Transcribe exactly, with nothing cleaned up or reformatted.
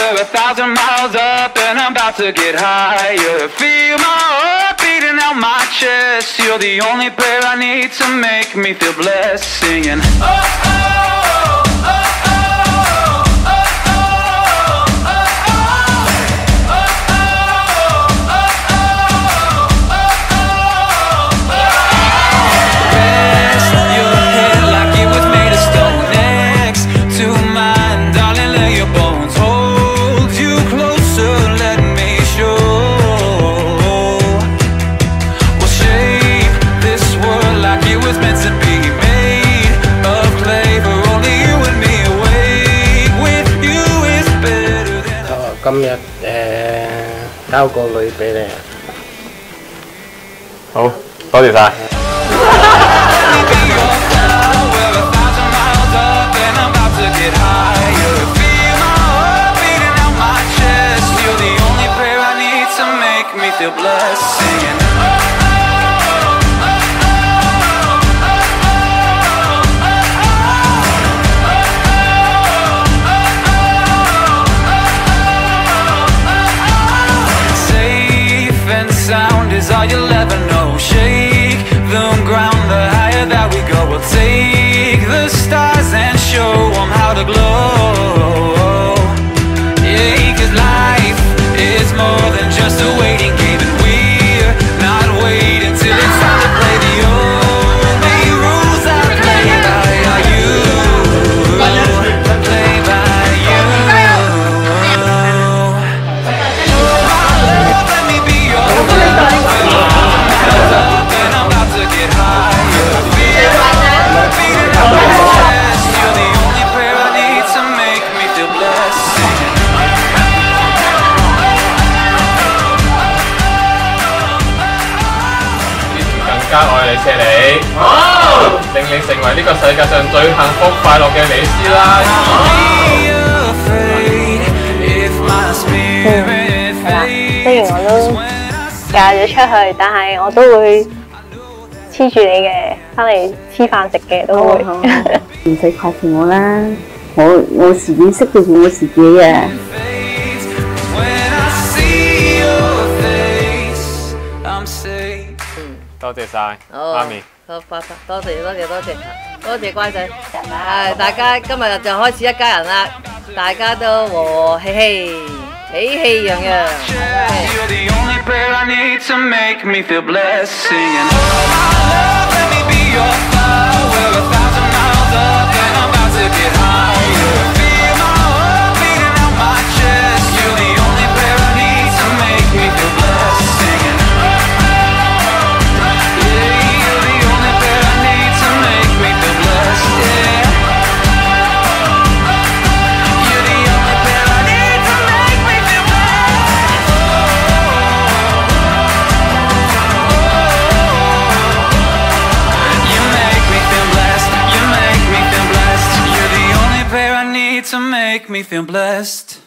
we're a thousand miles up and I'm about to get higher. Feel my heart beating out my chest. You're the only prayer I need to make me feel blessed. Singing, oh, oh, oh, oh. 今日誒交個女俾你啊！ 好，多謝晒。 Sound is all you'll ever know. Shake the ground, the higher that we go. We'll take the stars and show them how to glow. Yeah, 'cause life is more than just a waiting game, and we're not waiting till it's time to play. The only rules I play by are you, play by you. 更加愛你錫你，令你成為呢個世界上最幸福快樂嘅美斯啦！ 嗯，係啦，雖然我都嫁咗出去，但係我都會黐住你嘅，翻嚟黐飯食嘅都會。 唔使掛住我啦，我我自己識照顧我自己嘅。 多謝晒，媽咪。 好，多謝多謝多謝多謝乖仔。係大家今日就開始一家人啦，大家都和和氣氣，喜氣洋洋。To make me feel blessed.